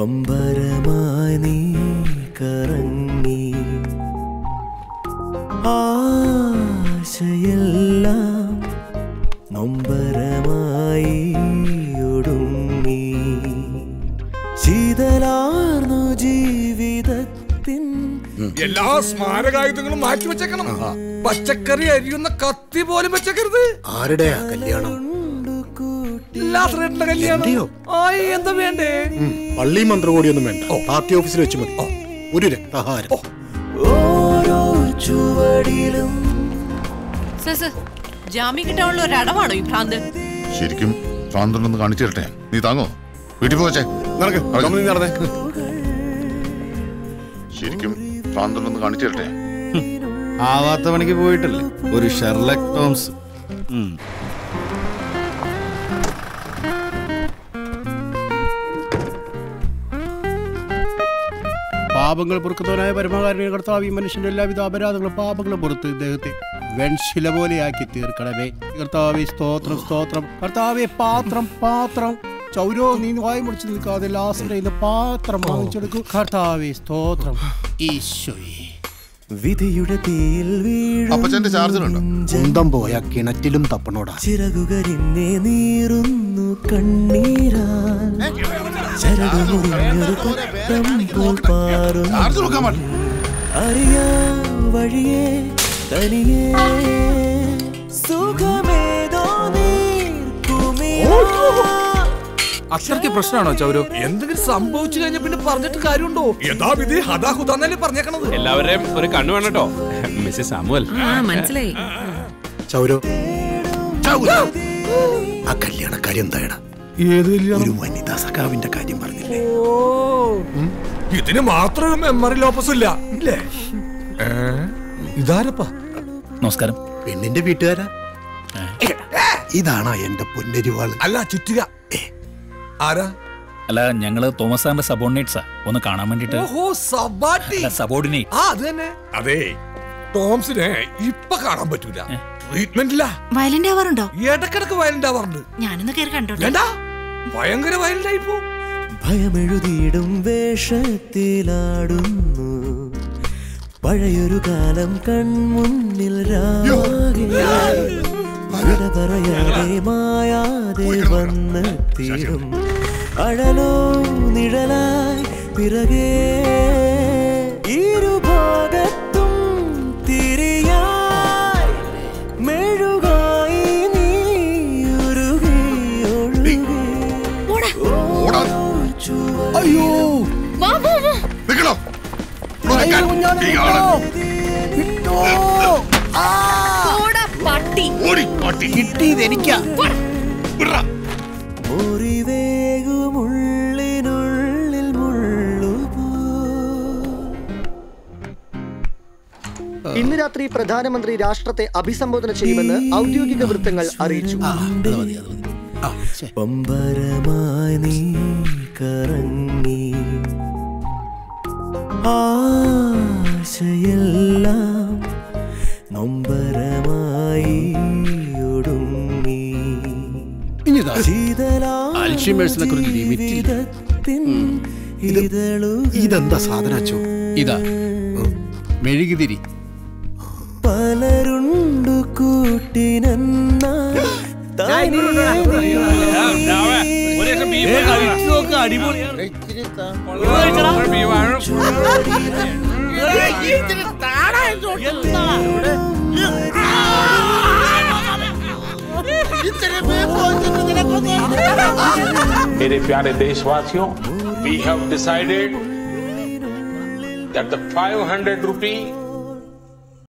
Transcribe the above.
പമ്പരമായി നീ കറങ്ങി ആശയെല്ലാം നൊമ്പരമായി ഒടുങ്ങി ശീതലാർന്നു ജീവിതത്തിൻ എല്ലാ സ്മാരകായുധങ്ങളും മാറ്റി വെച്ചേക്കണം. പച്ചക്കറി അരിയുന്ന കത്തി പോലും വെച്ചേക്കരുത്. ആരുടെയാ കല്യാണം? എന്താ വേണ്ടേ? പള്ളി മന്ത്രകോടിയൊന്നും വേണ്ട, പാർട്ടി ഓഫീസിൽ വെച്ച് മതി. ഒരു രക്തഹാരം. ഓരോ ചുവടിലും ജാമ്യം കിട്ടാനുള്ള ഒരു അടവാണോ ഈ ഭ്രാന്ത്? ശരിക്കും ഭ്രാന്തുണ്ടെന്ന് കാണിച്ചു തരട്ടെ. നീ താങ്ങോ? വീട്ടിൽ പോവച്ചേ. നടന്നേ. ശരിക്കും ഭ്രാന്തുണ്ടെന്ന് കാണിച്ചു തരട്ടെ. ആവാത്ത പണിക്ക് പോയിട്ടല്ലേ ഒരു ഷെർലക് ടോംസ്. പാപങ്ങൾ പൊറുക്കുന്നവനായ പരമകാരുണ്യ കർത്താവ് ഈ മനുഷ്യന്റെ എല്ലാവിധ അപരാധങ്ങളും പാപങ്ങളും പുറത്ത് ഇദ്ദേഹത്തെ വെൺശില പോലെയാക്കി തീർക്കണമേ. കർത്താവേ സ്തോത്രം സ്തോത്രം. കർത്താവേ പാത്രം പാത്രം. ചൗരോ നീ വായി മുടിച്ചു നിൽക്കാതെ ലാസ്റ്റ് പാത്രം വാങ്ങിച്ചെടുക്കും. കർത്താവേ സ്തോത്രം. ഈശോയെ വിധിയുടെ തീയിൽ അപ്പച്ചന്റെ ചാർജറുണ്ടോ? സ്വന്തം പോയ കിണറ്റിലും തപ്പണോടാ. ചിറകുകരിന്നെ നീറുന്നു കണ്ണീരാൽ ചരടുമുറിഞ്ഞൊരു പട്ടം പോൽ പാറുന്നു അറിയാ വഴിയേ തനിയേ സുഖമേതോ അത്രയ്ക്ക് പ്രശ്നമാണോ ചൗരോ? എന്തെങ്കിലും സംഭവിച്ചു കഴിഞ്ഞ പിന്നെ പറഞ്ഞിട്ട് കാര്യമുണ്ടോ? യഥാവിധി ഹദാഹുദാന്നല്ലേ പറഞ്ഞേക്കണത്. എല്ലാവരെയും ഒരു കണ്ണു വേണട്ടോ. മിസ്സസ് സാമുവൽ മനസ്സിലായി. ചൗരോ, ആ കല്യാണക്കാരി എന്തായടാ? ഒരു വനിതാ സഖാവിന്റെ കാര്യം പറഞ്ഞില്ലേ? ഇതിന് മാത്രം മെമ്മറി ലോപ്പസ് ഇല്ല. ഇതാരപ്പാ? നമസ്കാരം. പെണ്ണിന്റെ വീട്ടുകാരാ? ഇതാണോ എന്റെ പൊന്നരിവാള്? അല്ല ചുറ്റുക. ആരാ? അല്ല, ഞങ്ങള് തോമസ് സാറിന്റെ സബോർഡിനേറ്റ്സാ. ഒന്ന് കാണാൻ വേണ്ടിട്ട്. സബോർഡിനേറ്റ്. അത് തന്നെ. അതെ, ടോംസിനെ ഇപ്പൊ കാണാൻ പറ്റൂല. ട്രീറ്റ്മെന്റില്ല. വയലന്റ് ആവാറുണ്ടോ? ഇടക്കിടക്ക് വയലന്റ് ആവാറുണ്ട്. ഞാനൊന്ന് കേറി കണ്ടോ. ഭയങ്കര വയലന്റ് ആയിപ്പോ. ഭയമെഴുതിയിടും വേഷത്തിലാടുന്നു പഴയൊരു കാലം കൺമുന്നിൽ പറയാതെ മായാതെ വന്നെത്തിയിടും അഴലോ നിഴലായി പിറകെ ഇരുഭാഗത്തും തിരിയായി മെഴുകായി നീ ഉരുകി ഒഴുകി. അയ്യോ കിട്ടിയതെനിക്കാ. മുറിവേകുമുള്ളിനുള്ളിൽ മുള്ളുപോ. ഇന്ന് രാത്രി പ്രധാനമന്ത്രി രാഷ്ട്രത്തെ അഭിസംബോധന ചെയ്യുമെന്ന് ഔദ്യോഗിക വൃത്തങ്ങൾ അറിയിച്ചു. പമ്പരമായി നീ കറങ്ങി ആശയെല്ലാം നൊമ്പരമായി ഒടുങ്ങി ഇതെന്താ സാധനച്ചോ? ഇതാ മെഴുകുതിരി. പലരുണ്ടു കൂട്ടിനെന്ന मेरे प्यारे देशवासियों, we have decided that the 500 rupee